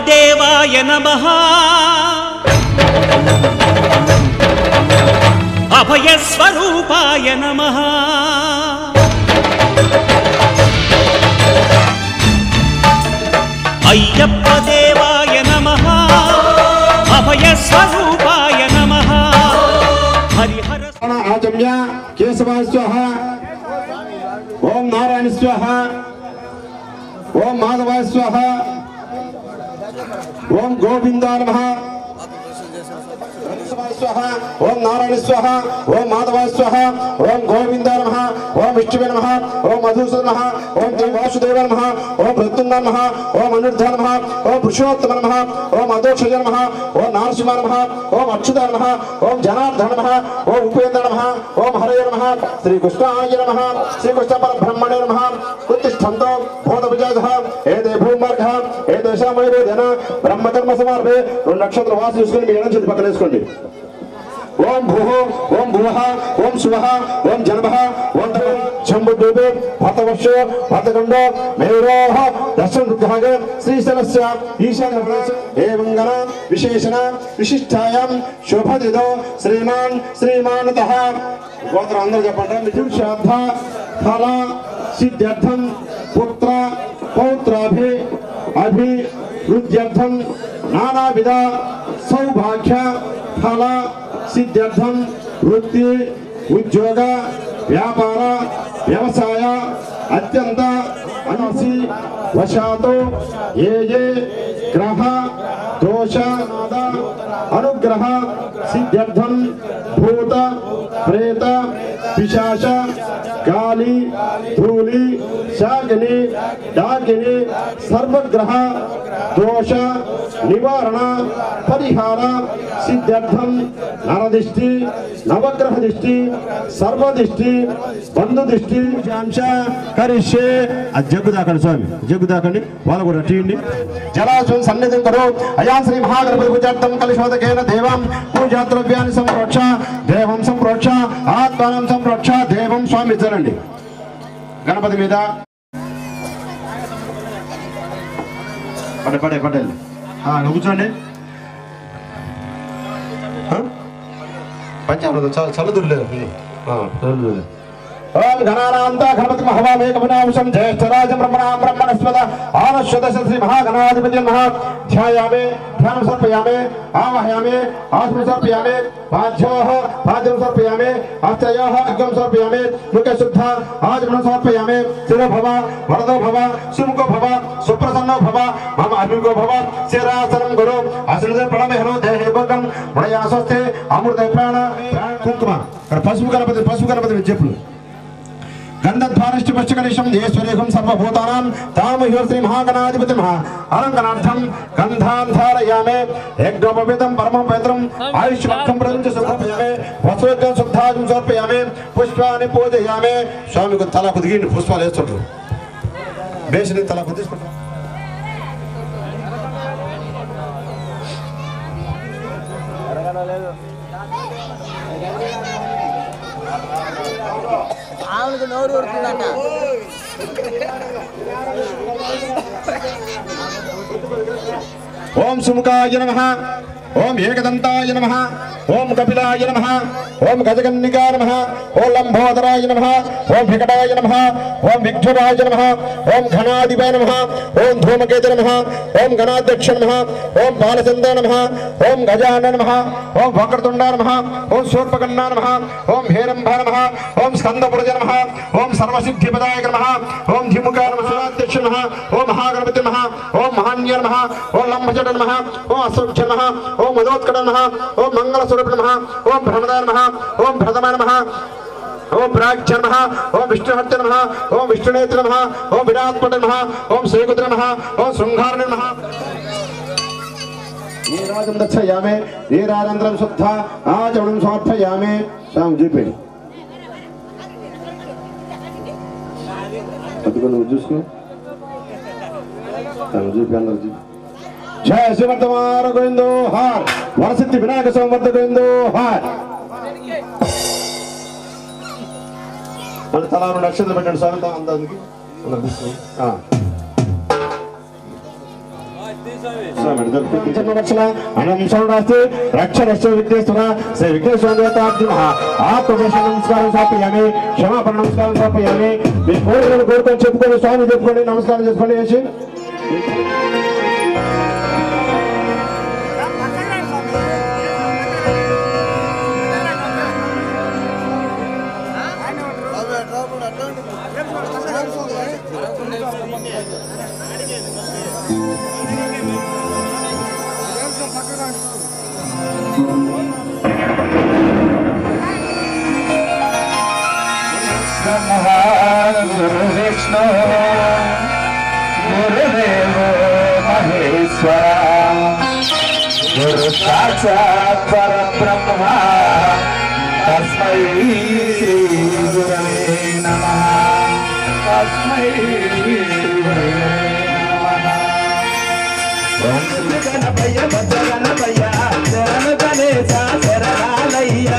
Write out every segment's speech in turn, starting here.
అయ్యప్పదేవాయ నమః అభయస్వరూపాయ నమః అయ్యప్పదేవాయ నమః అభయస్వరూపాయ నమః హరిహర ఆచమ్య కేశవాయ స్వాహా ఓం నారాయణ స్వాహా ఓం మాధవాయ స్వాహా ఓం గోవిందాయ నమః स्वाहा ओम नारायण स्वाहा ओम माधवाय स्वाहा ओम गोविंदाय नमः ओम विष्णुवे नमः ओम मधुसूदन नमः ओम देव वासुदेवाय नमः ओम प्रद्युम्नाय नमः ओम अनिरुद्धाय नमः ओम पुरुषोत्तमाय नमः ओम अदोक्षजाय नमः ओम नारसिंहाय नमः ओम अच्युताय नमः ओम जनार्दनाय नमः ओम उपेन्द्राय नमः ओम हरये नमः श्री कृष्णाय नमः श्री कृष्ण परब्रह्मणे नमः उत्तिष्ठन्तो बोधविजयः एते भूमार्गः एते शामयेन ब्रह्मकर्म समार्पे नक्षत्र वास చూసుకొని మీ ఎడం చేతి పక్కన వేసుకోండి ओम भूः ओम भुवः ओम सुवः ओम जनवः ओम जम्बुद्वीपे भतवर्षो भतगण्डो मेरोः दशमविभागे श्रीशैलस्य ईशान्यप्रदेशे एवं गण विशेषण विशिष्टायां शोभदिदो श्रीमान् श्रीमानतः गोत्र अंदर చెప్పండి విద్యుశ్రాద్ధ ఫల సిద్ధ్యర్థం పుత్ర పౌత్రాభి అభి వృద్ధ్యర్థం నానావిధ సౌభాగ్య ఫల सिद्ध्यर्थम वृत्ति उद्योग व्यापार व्यवसाय अत्यंत अनसी वशातो ये ग्रह दोष अनुग्रह सिद्ध्यर्थम भूत प्रेत पिशाच गाली धूली शागिनी डाकिनी सर्वग्रह दोष निवारण परिहार सिद्ध्यर्थम नरदिष्टि नवग्रह दिष्टि सर्वदिष्टि बंधु दिष्टि करिष्ये जगुदाकंడి स्वामी जगुदाकंడి వాళ్ళు కూడా టీండి జలాశయం సన్నిధిం కరో అయా శ్రీ మహాగణపతి పూజార్థం కలశోదకేన దేవం పూజా ద్రవ్యాన్ని సంప్రోక్ష దేవం సంప్రోక్ష ఆత్మానం సంప్రోక్ష దేవం స్వామి చరండి గణపతి మీద పడే పడే కూర్చోండి పంచామృతం చల్లదుర్లేదు ओम गणानांता गणपति महावामेकमनांशं ज्येष्ठराज ब्रह्मणां ब्रह्मणस्पद आनश्वतस्य श्री महागणाधिपति नमः ध्यायामे ध्यानं समर्पयामे आवाहयामे आसनं समर्पयामे पाद्योः पाद्यं समर्पयामे हस्तयोः अर्घ्यं समर्पयामे मुखे शुद्ध आचमनं समर्पयामे शिरो भव वरदो भव सुमुखो भव सुप्रसन्नो भव मम अभिमुखो भव शिरासनं गुरु आसनं प्रणमे हनो देहे भोगं मणया स्वस्थे अमृत प्राण కుంకుమ పసుపు గణపతి చెప్పులు गंधध्वानिष्टपश्चकनिशं येश्वरेकं सर्वभूतानां तामह्यो श्री महागणाधिपति महा अलंकनार्थं गंधां धारयामे यज्ञोपवीतं परमं पवित्रं आयुष्मत्कं प्रदं च समर्पयामे वस्त्रं शुद्धां समर्पयामे पुष्पाणि पूजयामे स्वामी को तला कुदिगी पुष्पाలు వేస్తుంటారు బేసిని తలా కుదిసుకుంటారు ఆవులకు నోరు ఊరుతుందట ఓం సుముఖాయ నమః ओम एकदंताय नमः ओम कपिलाय नमः ओम गजकन्निकाय नमः ओम लंबोदराय नमः ओम विकटाय नमः ओम विघ्नराय नमः ओम घनाधिपाय नमः ओम धूमकेतु नमः ओम गणाध्यक्ष नमः ओम बालचंद्र नमः ओम गजानन नमः ओम वक्रतुंडाय नमः ओम शूर्पकर्णाय नमः ओम हेरंभाय नमः ओम स्कंदपुरज नमः ओम सर्वसिद्धिपदाय नमः ओम धिमुखाय नमः अध्यक्ष नमः ओम महागणपति नमः ओम महान्य नमः ओम लंबजट नमः ओम असुभ्य नमः ओम मदोत्कट नमः ओम मंगल स्वरूप नमः ओम ब्रह्मदाय नमः ओम भ्रतमाय नमः ओम प्राज्ञ नमः ओम विष्णुहत्य नमः ओम विष्णुनेत्र नमः ओम विराट्पट नमः ओम श्रीकुत्र नमः ओम शृंगारणे नमः नीराजं दक्षयामे नीराजंद्रं शुद्धा आचमनं समर्पयामे शाम जीपे अतुकन उजुस्को शाम जीपे अंदर जी जय शिवर्धमान गोविंदो हार वरसिद्धि विनायक संवर्ध गोविंदो हार तला नक्षत्र పెట్టండి స్వామి అందానికి अनंत रक्षरस्य विद्येश्वर श्री विघ्नेश्वर देवताभ्यः आत्मदर्शन नमस्कार समर्पयामि क्षमापण नमस्कार समर्पयामि మీ కోరికలను కోరుకొని చెప్పుకొని స్వామి చెప్పుకొని నమస్కారం చేసుకోండి చేసి गुरु विष्णु गुरुदेव महेश्वर गुरु साक्षात् परब्रह्म तस्मै श्री गुरवे नमः तस्मै श्री गुरवे नमः ओम श्री गणपय भद्र गणपय शरण Ganesh शरणालय्य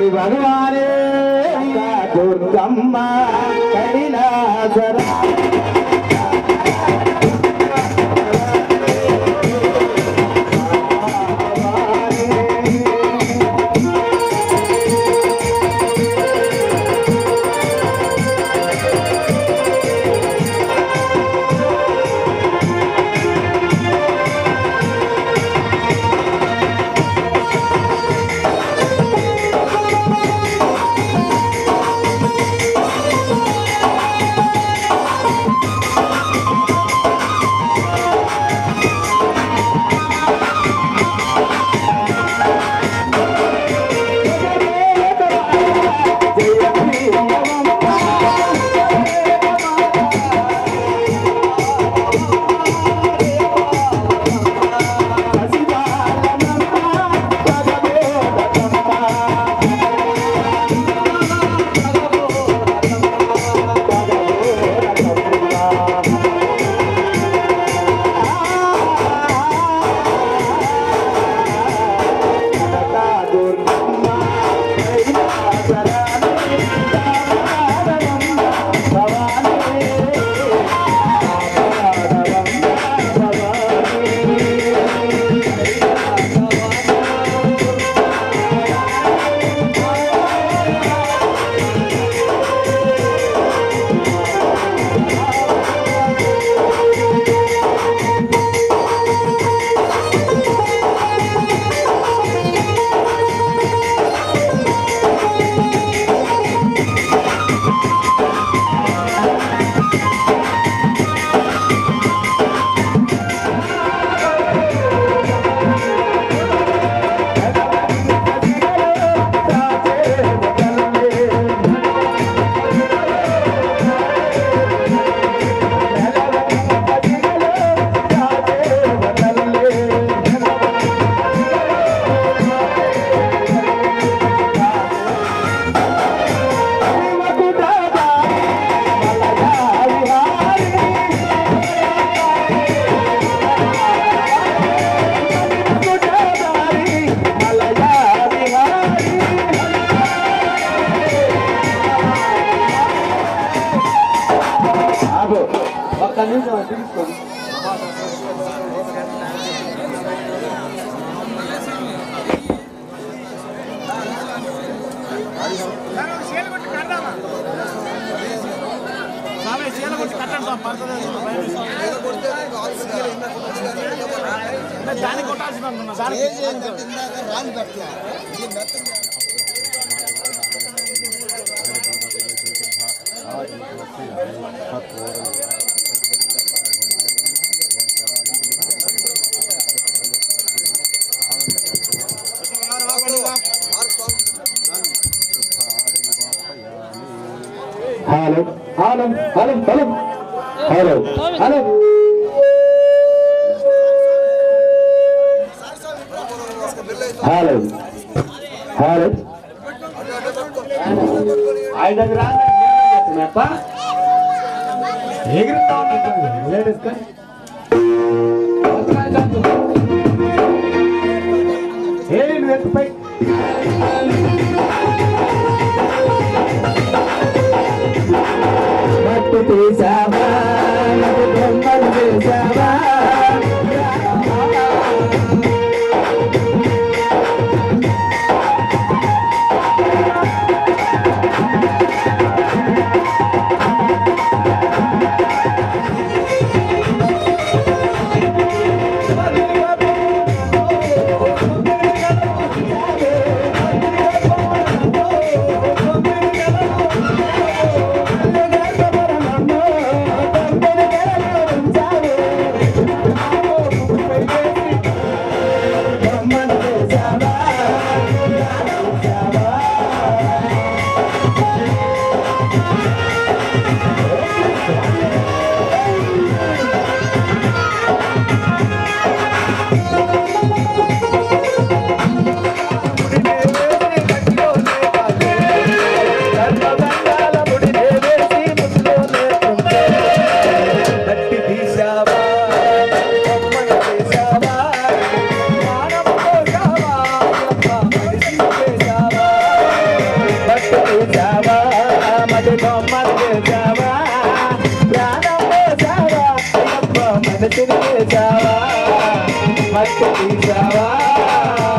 భగవానే Durgamma కైలాసరా Hello, hello, hello, hello, hello, hello. Hello, hello. I don't know. Mappa. Egg down. Let us go. Hey, let's fight. Pesava, pesava. తీసావా